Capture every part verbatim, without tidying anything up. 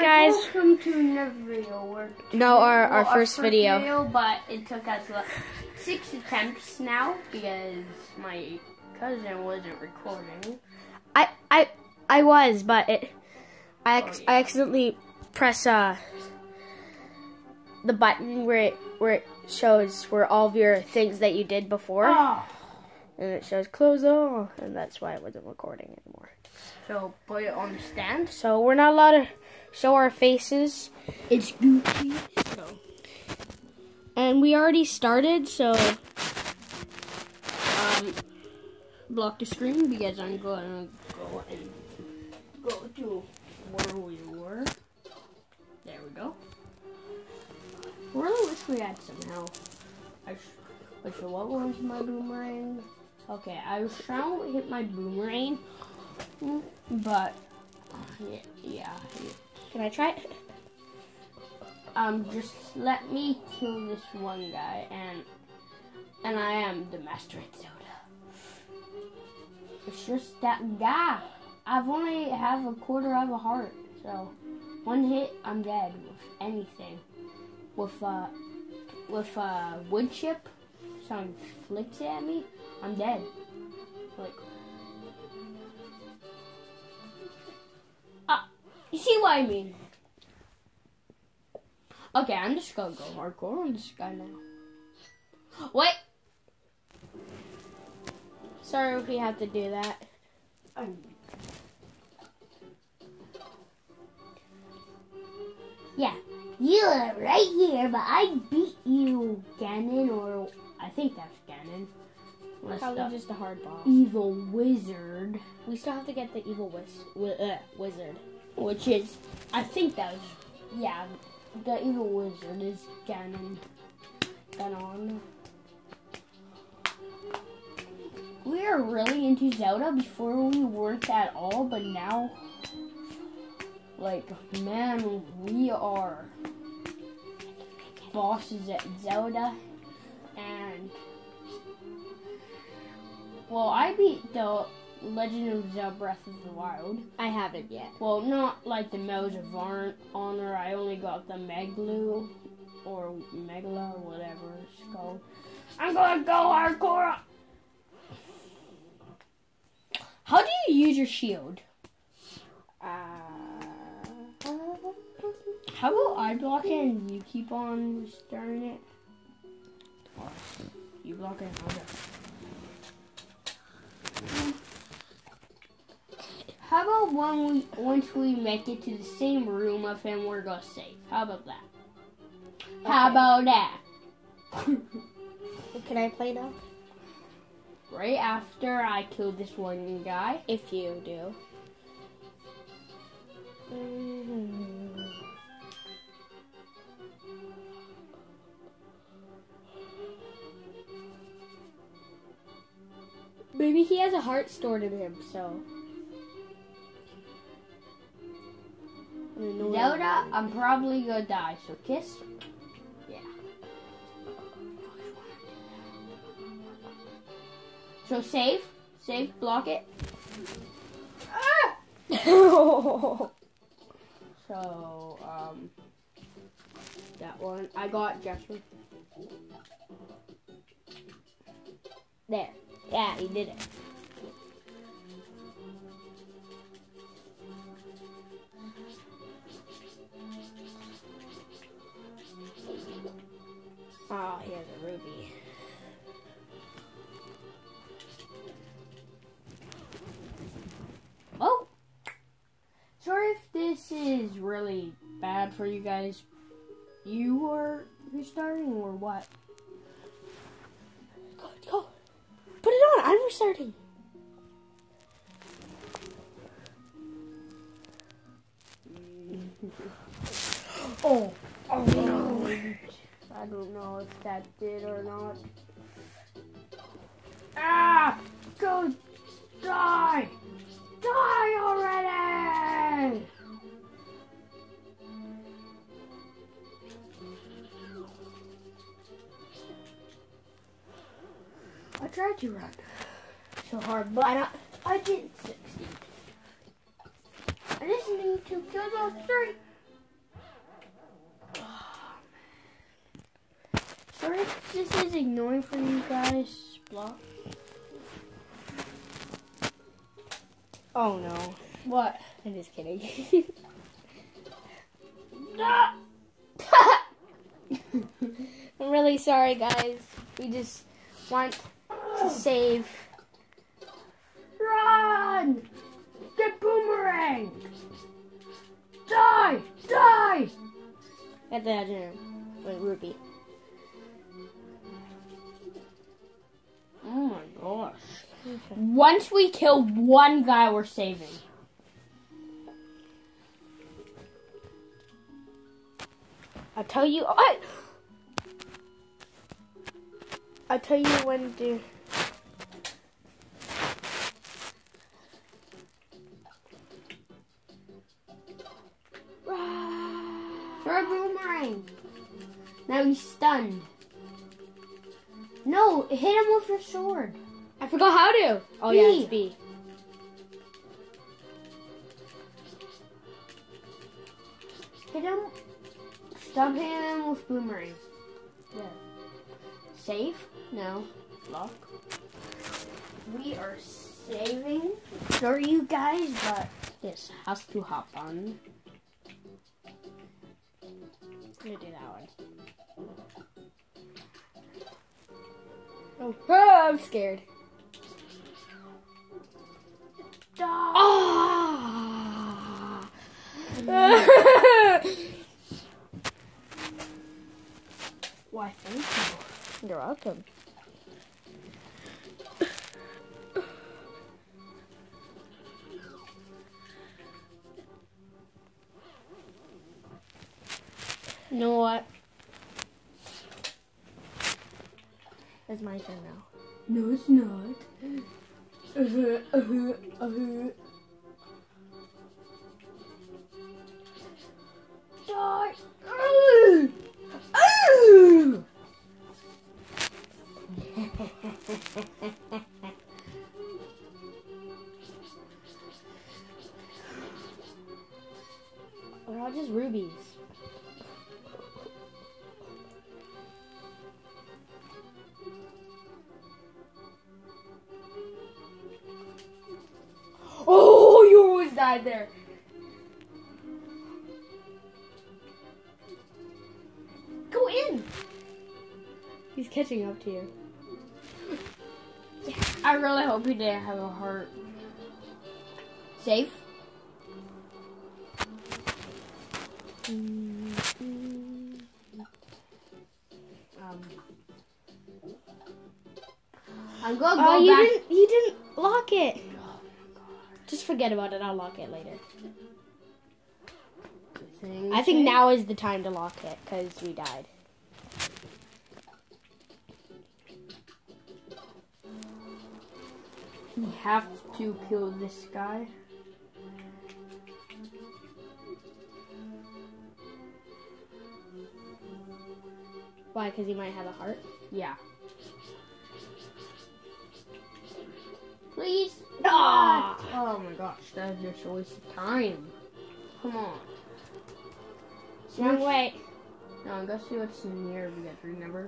guys. Welcome to another video. We're No, our, our, well, our first, first video. video. But it took us like, six attempts now because my cousin wasn't recording. I I I was, but it I Oh, ac yeah. I accidentally press uh the button where it where it shows where all of your things that you did before, Oh. and it shows close all, and that's why it wasn't recording anymore. So put it on the stand. So we're not allowed to show our faces. It's Gucci. So. And we already started, so Um, block the screen because I'm gonna go and go to where we were. There we go. Really wish we had some help. I sh Wait, so what was my boomerang? Okay, I was trying to hit my boomerang, but yeah, yeah. can I try it? Um, just let me kill this one guy, and and I am the master at Zelda. It's just that guy. I've only have a quarter of a heart, so one hit, I'm dead with anything. With uh, with uh, wood chip, someone flicks it at me, I'm dead. Like, ah, you see what I mean? Okay, I'm just gonna go hardcore on this guy now. Wait! Sorry if we have to do that. Um, yeah, you are right here, but I beat you, Ganon, or I think that's Ganon. Unless Probably the just a hard boss. evil wizard, We still have to get the evil wiz wi uh, wizard. which is, I think that was, yeah, the evil wizard is Ganon. Ganon. We were really into Zelda before we weren't at all, but now, like, man, we are bosses at Zelda, and, well, I beat the Legend of Zelda Breath of the Wild. I haven't yet. Well, not like the Medals of Honor, I only got the Meglu, or Megala, or whatever it's called. I'm gonna go hardcore! How do you use your shield? Uh, How about I block it and you keep on stirring it? Or you block it, okay. How about when we, once we make it to the same room of him, we're gonna save? How about that? Okay. How about that? Can I play now? Right after I kill this one guy. If you do. Mm-hmm. Maybe he has a heart stored in him, so. Zelda, I'm probably gonna die, so kiss. Yeah. So save, save, block it. Ah! So, um, that one, I got Jasper. There. Yeah, he did it. Oh, he has a ruby. Oh! Sorry if this is really bad for you guys. You are restarting or what? Go, go. Put it on. I'm restarting. Oh, oh no. I don't know if that did or not. Ah! Go die! Die already! I tried to run so hard, but I, I didn't succeed. I just need to kill those three. if this is ignoring for you guys? Block. Oh no. What? I'm just kidding. I'm really sorry, guys. We just want to save. Run! Get Boomerang! Die! Die! Get the other wait, Ruby. Oh my gosh. Okay. Once we kill one guy, we're saving. I'll tell you. I, I'll tell you when to. Throw a boomerang. Now he's stunned. No, hit him with your sword. I forgot how to. Oh B. yeah, it's B. Hit him. Stop hitting him with boomerangs. Yeah. Save? No. Lock. We are saving. Sorry, you guys, but this has to happen. I'm gonna do that one. Oh, oh I'm scared. Ah! Why, thank you. You're welcome. You know what? It's my turn now. No, it's not. Uh-huh, uh-huh, uh-huh. Die! Uh, uh. They're all just rubies. Oh, you almost died there. Go in! He's catching up to you. I really hope he didn't have a heart. Safe? Um, I'm gonna go oh, you back. didn't. You didn't lock it. Just forget about it. I'll lock it later. I think now is the time to lock it because we died. We have to kill this guy. Why? Because he might have a heart? Yeah. Please. Ah! Oh my gosh, that's just a waste of time. Come on. Wrong way. No, go see what's in here because remember.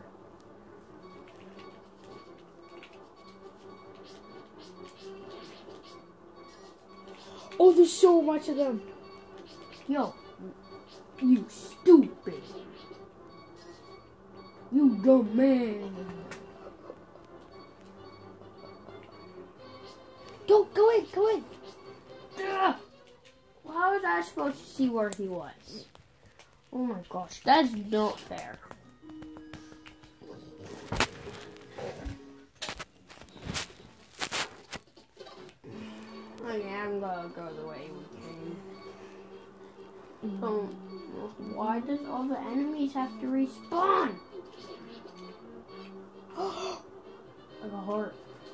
Oh, there's so much of them. Yo, you stupid. You dumb man. Go, go in, go in. Ugh. Well, how was I supposed to see where he was? Oh my gosh, that's not fair. Okay, I'm gonna go the way we came. Um, why does all the enemies have to respawn? Like a heart.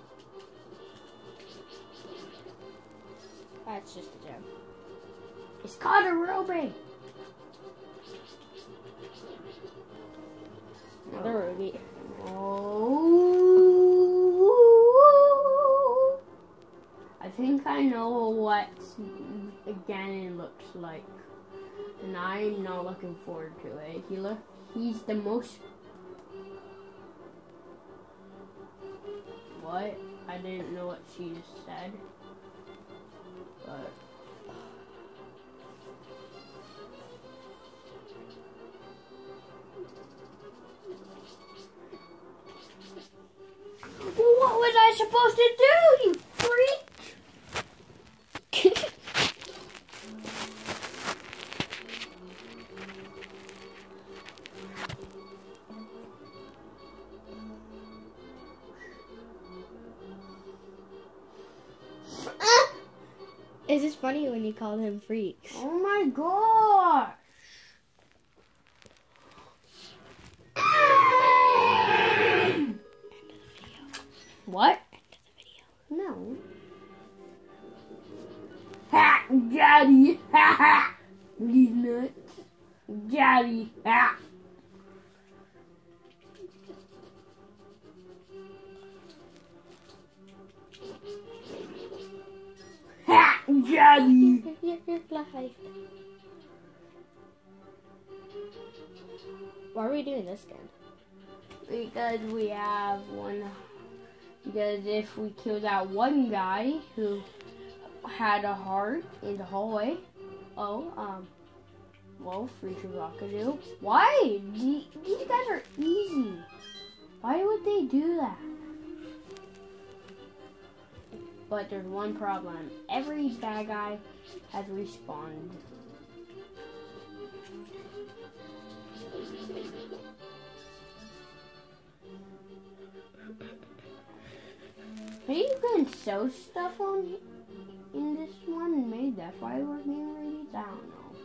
That's just a gem. It's called a ruby. Another ruby. Oh. I think I know what Ganon looks like. And I'm not looking forward to it. He look he's the most what? I didn't know what she said. But what was I supposed to do, you freak? It's just funny when you call them freaks. Oh my gosh! What? End of the video. No. Ha! Daddy! Ha ha! These nuts. Daddy! Ha! Ha! Daddy! You're, you're live. Why are we doing this again? Because we have one. Because if we kill that one guy who had a heart in the hallway, oh, um, well, free Shavakadu. Why? The- These guys are easy. Why would they do that? But there's one problem. Every bad guy has respawned. Maybe you can sew stuff on in this one. Maybe that's why we're being raided. I don't know.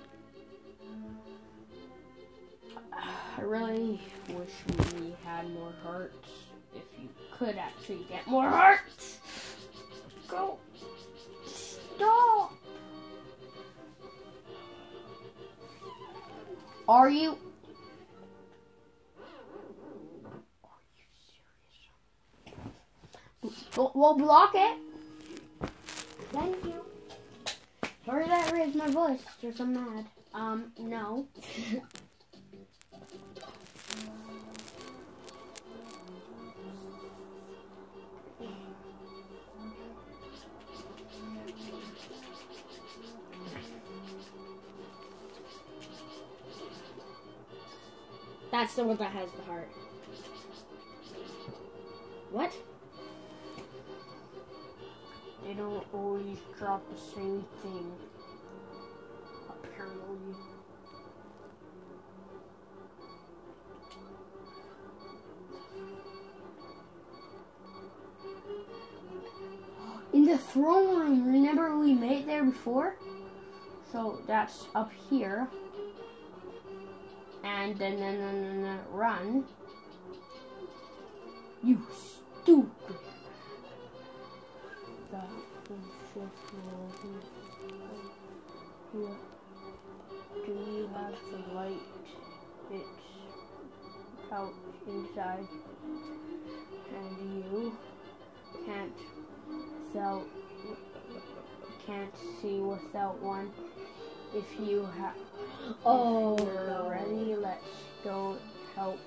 I really wish we had more hearts. If you could actually get more hearts. Go. Stop. Are you? We'll block it. Thank you. Sorry that raised my voice, just I'm mad. Um, no. That's the one that has the heart. What? They don't always drop the same thing. Apparently. In the throne room, remember we made there before? So that's up here. And then, then, then, then, then run. You stupid. The shift here. Do you have the light? It's out inside. And you can't without can't see without one. If you have Oh, you're no. ready, let's go help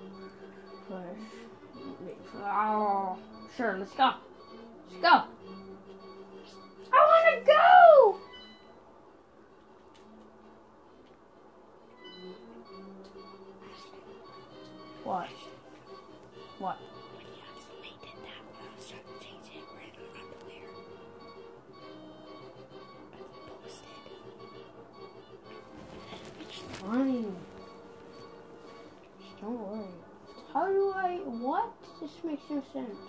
push. Oh, sure, let's go. Let's go. I wanna go! What? What? When you accidentally did that, when I was trying to change it, we're in our underwear. As I posted. It's fine. Just don't worry. How do I... What? This makes no sense.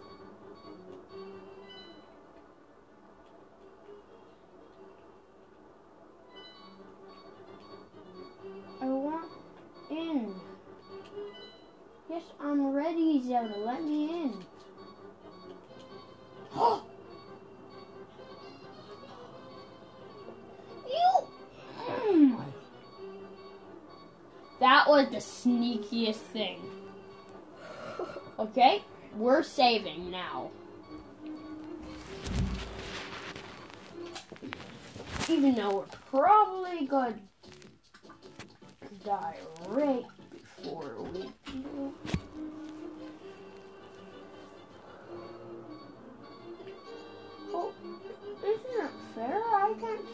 I want in. Yes, I'm ready, Zelda. Let me in. You... Mm. That was the sneakiest thing. Okay? We're saving now. Even though we're probably going to die right before we do.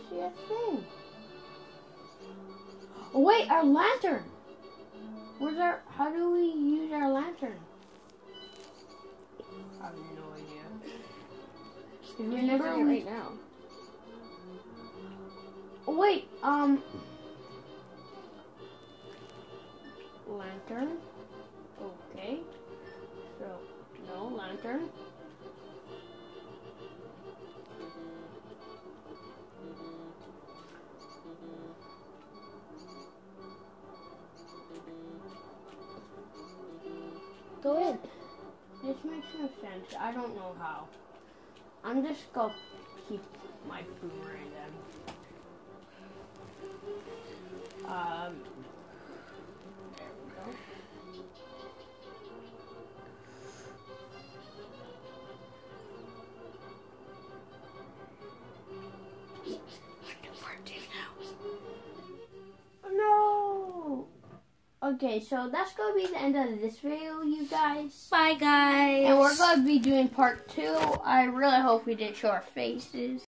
see a thing. Oh wait, our lantern. Where's our? How do we use our lantern? I have no idea. Remember Using it we, right now. oh wait, um, lantern. Okay. So no lantern. Go in. This makes no sense. I don't know how. I'm just gonna keep my boomerang then. Um, there we go. No! Okay, so that's gonna be the end of this video, you guys. Bye, guys. And we're gonna be doing part two. I really hope we didn't show our faces.